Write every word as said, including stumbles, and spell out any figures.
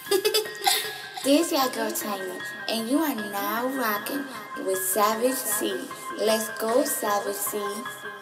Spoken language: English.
This your girl Tiny, and you are now rocking with Savage C. Let's go, Savage C.